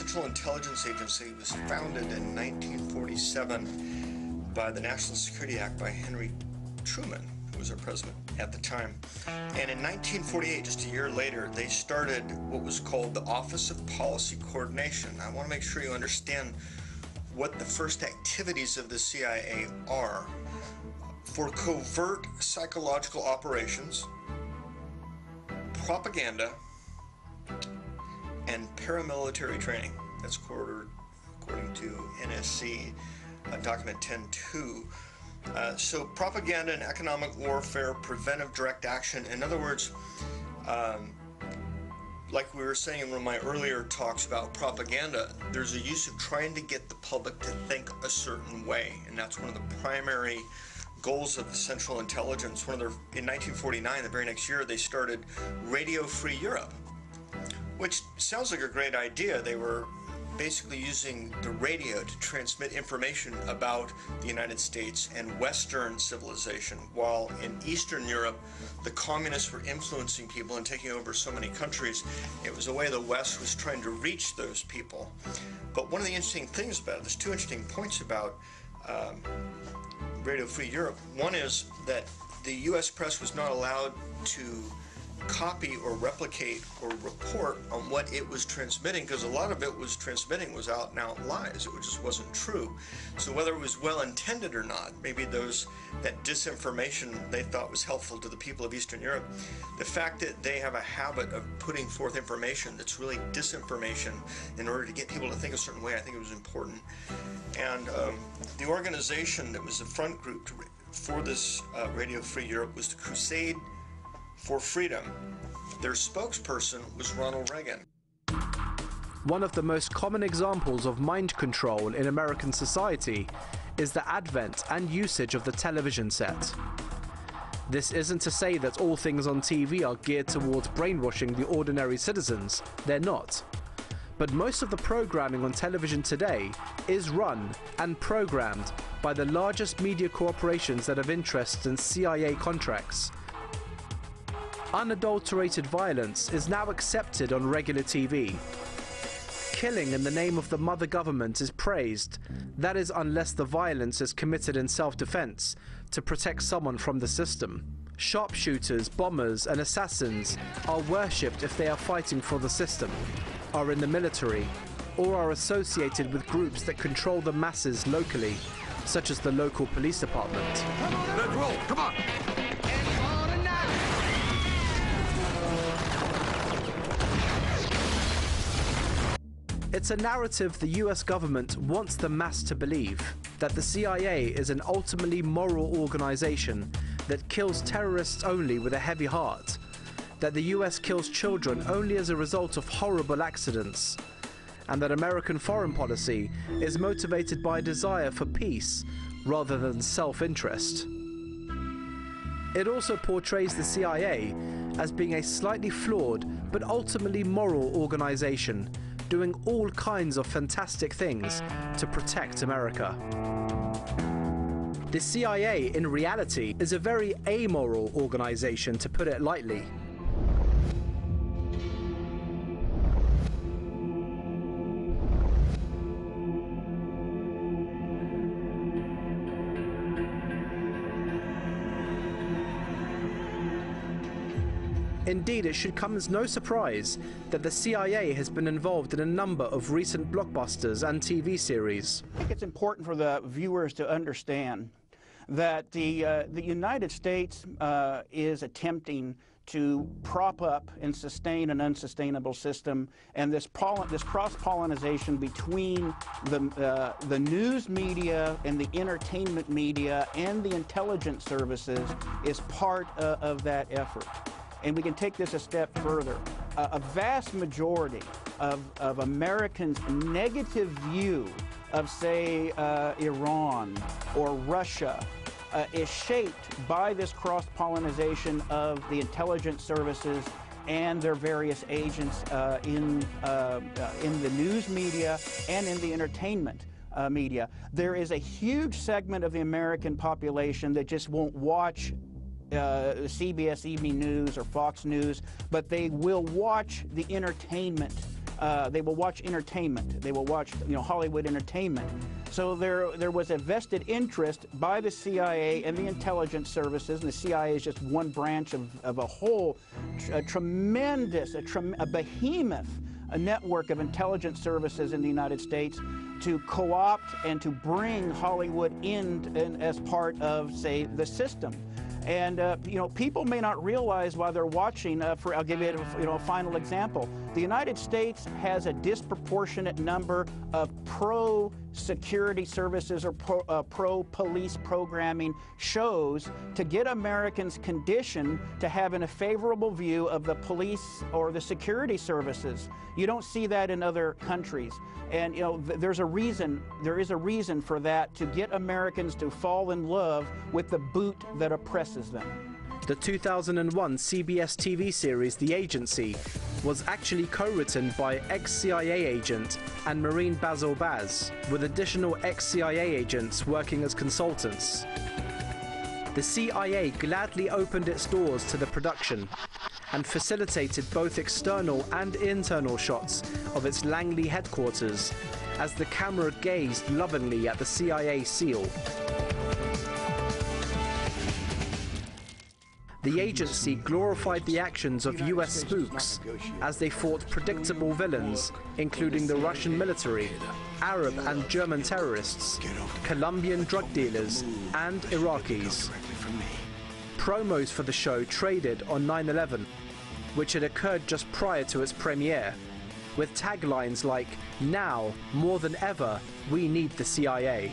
Central Intelligence Agency was founded in 1947 by the National Security Act by Henry Truman, who was our president at the time. And in 1948, just a year later, they started what was called the Office of Policy Coordination. I want to make sure you understand what the first activities of the CIA are. For covert psychological operations, propaganda, and paramilitary training. That's according to NSC document 10-2. So propaganda and economic warfare, preventive direct action. In other words, like we were saying in one of my earlier talks about propaganda, there's a use of trying to get the public to think a certain way, and that's one of the primary goals of the Central Intelligence. In 1949, the very next year, they started Radio Free Europe, which sounds like a great idea. They were basically using the radio to transmit information about the United States and Western civilization, while in Eastern Europe, the communists were influencing people and taking over so many countries. It was a way the West was trying to reach those people. But one of the interesting things about it, there's two interesting points about Radio Free Europe. One is that the U.S. press was not allowed to copy or replicate or report on what it was transmitting, because a lot of it was transmitting was out and out lies. It just wasn't true. So whether it was well intended or not, maybe that disinformation they thought was helpful to the people of Eastern Europe, the fact that they have a habit of putting forth information that's really disinformation in order to get people to think a certain way, I think it was important. And the organization that was the front group for this Radio Free Europe was the Crusade for Freedom. Their spokesperson was Ronald Reagan. One of the most common examples of mind control in American society is the advent and usage of the television set. This isn't to say that all things on TV are geared towards brainwashing the ordinary citizens. They're not. But most of the programming on television today is run and programmed by the largest media corporations that have interests in CIA contracts. Unadulterated violence is now accepted on regular TV. Killing in the name of the mother government is praised. That is, unless the violence is committed in self-defense to protect someone from the system. Sharpshooters, bombers, and assassins are worshipped if they are fighting for the system, are in the military, or are associated with groups that control the masses locally, such as the local police department. Let's roll, come on! It's a narrative the US government wants the mass to believe, that the CIA is an ultimately moral organization that kills terrorists only with a heavy heart, that the US kills children only as a result of horrible accidents, and that American foreign policy is motivated by a desire for peace rather than self-interest. It also portrays the CIA as being a slightly flawed but ultimately moral organization, doing all kinds of fantastic things to protect America. The CIA, in reality, is a very amoral organization, to put it lightly. Indeed, it should come as no surprise that the CIA has been involved in a number of recent blockbusters and TV series. I think it's important for the viewers to understand that the United States is attempting to prop up and sustain an unsustainable system, and this cross-pollination between the news media and the entertainment media and the intelligence services is part of that effort. And we can take this a step further. A vast majority of Americans' negative view of, say, Iran or Russia is shaped by this cross-pollination of the intelligence services and their various agents in the news media and in the entertainment media. There is a huge segment of the American population that just won't watch CBS Evening News or Fox News, but they will watch the entertainment They will watch entertainment. They will watch, Hollywood entertainment. So there was a vested interest by the CIA and the intelligence services, and the CIA is just one branch of a whole tremendous, a behemoth, a network of intelligence services in the United States to co-opt and to bring Hollywood in as part of, say, the system. And people may not realize while they're watching. I'll give you a final example. The United States has a disproportionate number of pro-security services or pro-police programming shows to get Americans conditioned to having a favorable view of the police or the security services. You don't see that in other countries. And there is a reason for that, to get Americans to fall in love with the boot that oppresses them. The 2001 CBS TV series The Agency was actually co-written by ex-CIA agent Anne-Marie Bazil-Baz, with additional ex-CIA agents working as consultants. The CIA gladly opened its doors to the production and facilitated both external and internal shots of its Langley headquarters as the camera gazed lovingly at the CIA seal. The agency glorified the actions of US spooks as they fought predictable villains, including the Russian military, Arab and German terrorists, Colombian drug dealers, and Iraqis. Promos for the show traded on 9/11, which had occurred just prior to its premiere, with taglines like, "Now, more than ever, we need the CIA."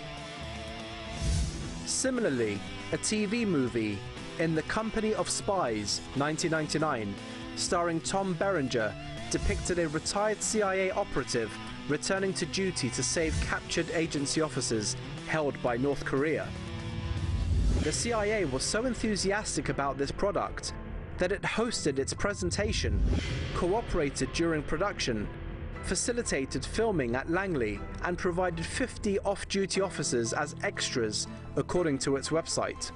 Similarly, a TV movie, In the Company of Spies, 1999, starring Tom Berenger, depicted a retired CIA operative returning to duty to save captured agency officers held by North Korea. The CIA was so enthusiastic about this product that it hosted its presentation, cooperated during production, facilitated filming at Langley, and provided 50 off-duty officers as extras, according to its website.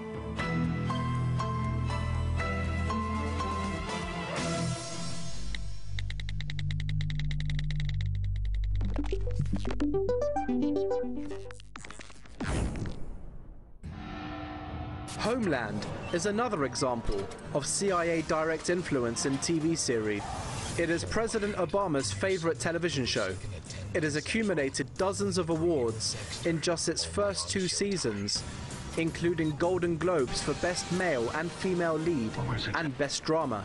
Homeland is another example of CIA direct influence in TV series. It is President Obama's favorite television show. It has accumulated dozens of awards in just its first 2 seasons, including Golden Globes for Best Male and Female Lead and Best Drama.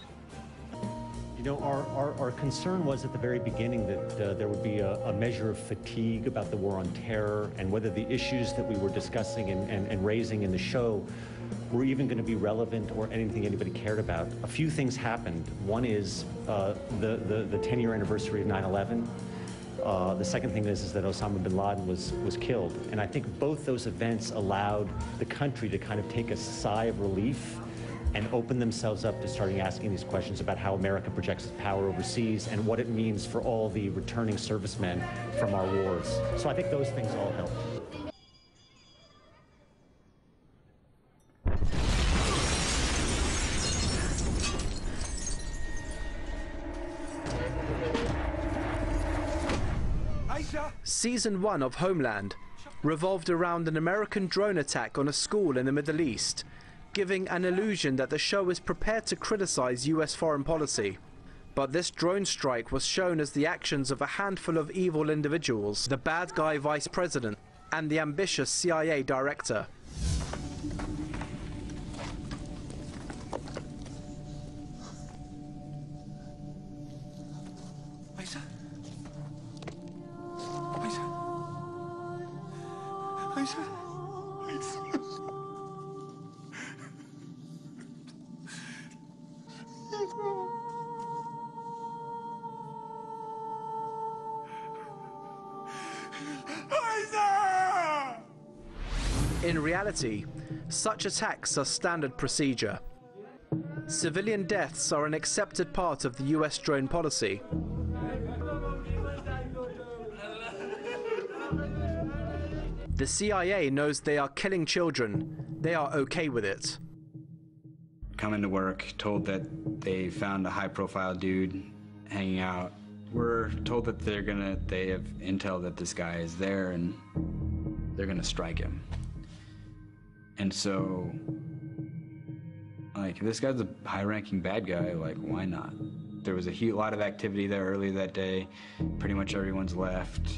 Our concern was at the very beginning that there would be a measure of fatigue about the war on terror, and whether the issues that we were discussing and raising in the show were even going to be relevant or anything anybody cared about. A few things happened. One is the 10-year anniversary of 9/11. The second thing is that Osama bin Laden was killed. And I think both those events allowed the country to kind of take a sigh of relief and open themselves up to starting asking these questions about how America projects its power overseas and what it means for all the returning servicemen from our wars. So I think those things all helped. Season 1 of Homeland revolved around an American drone attack on a school in the Middle East, giving an illusion that the show is prepared to criticize US foreign policy. But this drone strike was shown as the actions of a handful of evil individuals, the bad guy vice president and the ambitious CIA director. In reality, such attacks are standard procedure. Civilian deaths are an accepted part of the US drone policy. The CIA knows they are killing children. They are okay with it. Coming to work, told that they found a high-profile dude hanging out We're told that they have intel that this guy is there and they're gonna strike him. And so, like, this guy's a high-ranking bad guy, like, why not? There was a lot of activity there earlier that day. Pretty much everyone's left.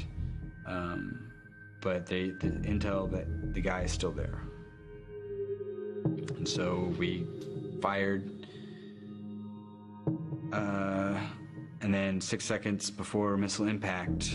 But the intel that the guy is still there. And so we fired. And then 6 seconds before missile impact,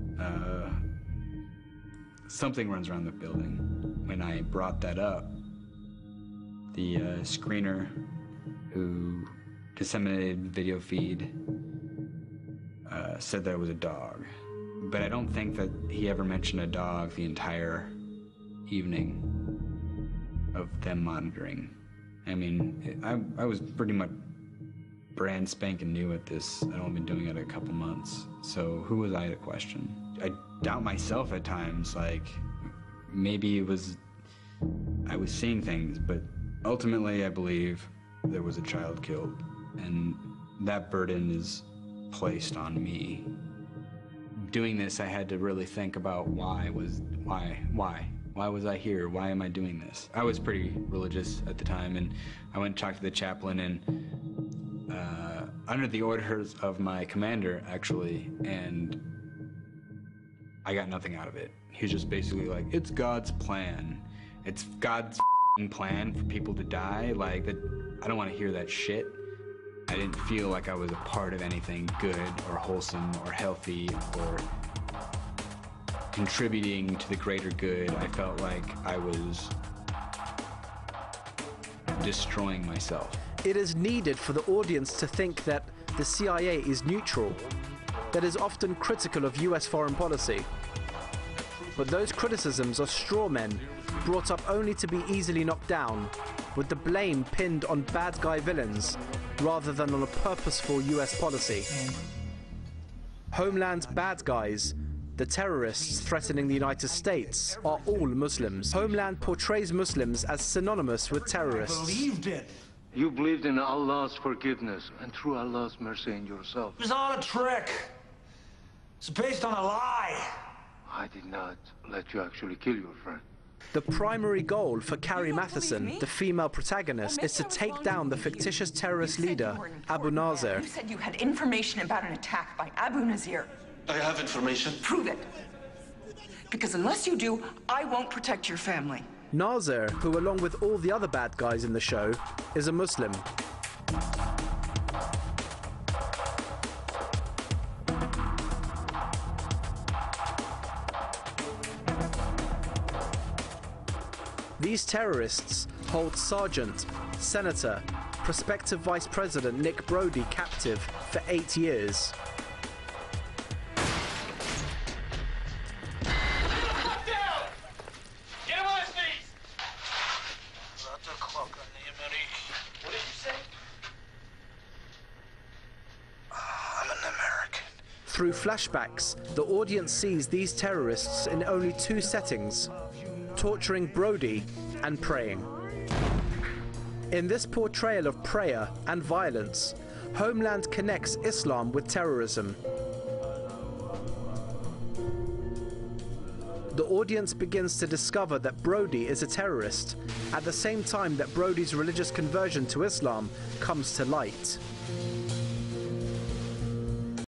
something runs around the building. When I brought that up, the screener who disseminated video feed said that it was a dog. But I don't think that he ever mentioned a dog the entire evening of them monitoring. I mean, I was pretty much brand spanking new at this. I'd only been doing it a couple months. So who was I to question? I doubt myself at times, like maybe I was seeing things, but ultimately I believe there was a child killed, and that burden is placed on me. Doing this, I had to really think about why was I here? Why am I doing this? I was pretty religious at the time, and I went and talked to the chaplain, and under the orders of my commander, actually, and I got nothing out of it. He was just basically like, it's God's plan. It's God's plan for people to die. Like, I don't want to hear that shit. I didn't feel like I was a part of anything good or wholesome or healthy or contributing to the greater good. I felt like I was destroying myself. It is needed for the audience to think that the CIA is neutral, that is often critical of US foreign policy. But those criticisms are straw men, brought up only to be easily knocked down, with the blame pinned on bad guy villains, rather than on a purposeful US policy. Homeland's bad guys, the terrorists threatening the United States, are all Muslims. Homeland portrays Muslims as synonymous with terrorists. Believed it. You believed in Allah's forgiveness and through Allah's mercy in yourself. It was all a trick. It's based on a lie. I did not let you actually kill your friend. The primary goal for Carrie Matheson, the female protagonist, is to take down the fictitious terrorist leader, Abu Nazir. You said you had information about an attack by Abu Nazir. I have information. Prove it. Because unless you do, I won't protect your family. Nazir, who along with all the other bad guys in the show, is a Muslim. These terrorists hold Sergeant, Senator, prospective Vice President Nick Brody captive for 8 years. Through flashbacks, the audience sees these terrorists in only 2 settings: torturing Brody and praying. In this portrayal of prayer and violence, Homeland connects Islam with terrorism. The audience begins to discover that Brody is a terrorist, at the same time that Brody's religious conversion to Islam comes to light.